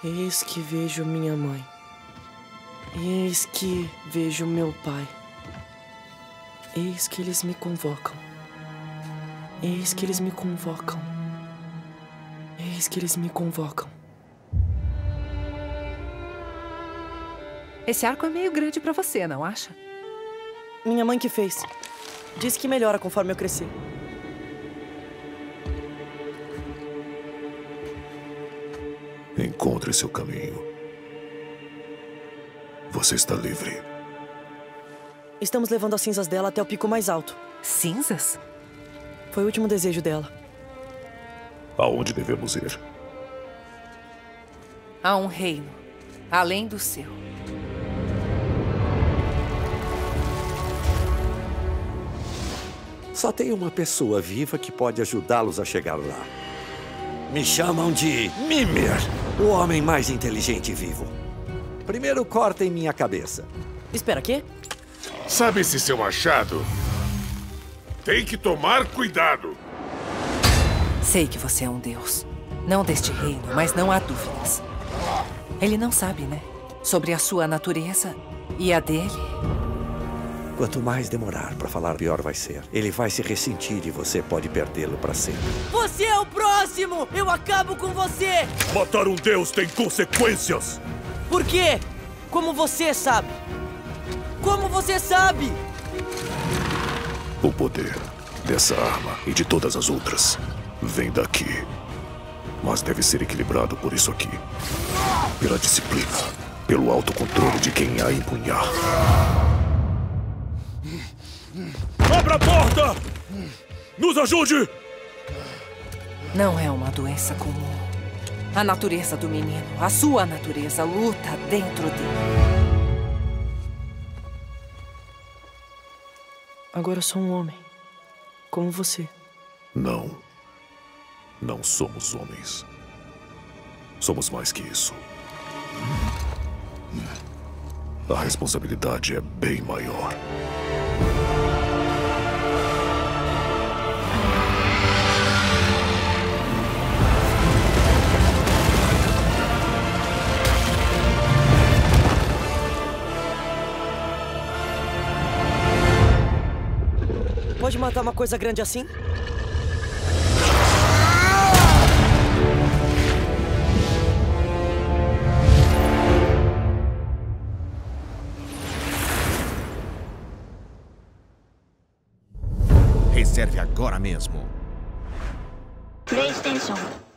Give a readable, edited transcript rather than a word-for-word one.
Eis que vejo minha mãe. Eis que vejo meu pai. Eis que eles me convocam. Eis que eles me convocam. Eis que eles me convocam. Esse arco é meio grande pra você, não acha? Minha mãe que fez. Disse que melhora conforme eu crescer. Encontre seu caminho. Você está livre. Estamos levando as cinzas dela até o pico mais alto. Cinzas? Foi o último desejo dela. Aonde devemos ir? Há um reino, além do seu. Só tem uma pessoa viva que pode ajudá-los a chegar lá. Me chamam de Mimir, o homem mais inteligente vivo. Primeiro cortem minha cabeça. Espera, quê? Sabe esse seu machado? Tem que tomar cuidado. Sei que você é um deus. Não deste reino, mas não há dúvidas. Ele não sabe, né? Sobre a sua natureza e a dele. Quanto mais demorar pra falar, pior vai ser. Ele vai se ressentir e você pode perdê-lo pra sempre. Você é o próximo! Eu acabo com você! Matar um deus tem consequências! Por quê? Como você sabe? Como você sabe? O poder dessa arma e de todas as outras vem daqui. Mas deve ser equilibrado por isso aqui. Pela disciplina. Pelo autocontrole de quem a empunhar. Abra a porta! Nos ajude! Não é uma doença comum. A natureza do menino, a sua natureza, luta dentro dele. Agora sou um homem. Como você. Não. Não somos homens. Somos mais que isso. A responsabilidade é bem maior. Pode matar uma coisa grande assim? Reserve agora mesmo. PlayStation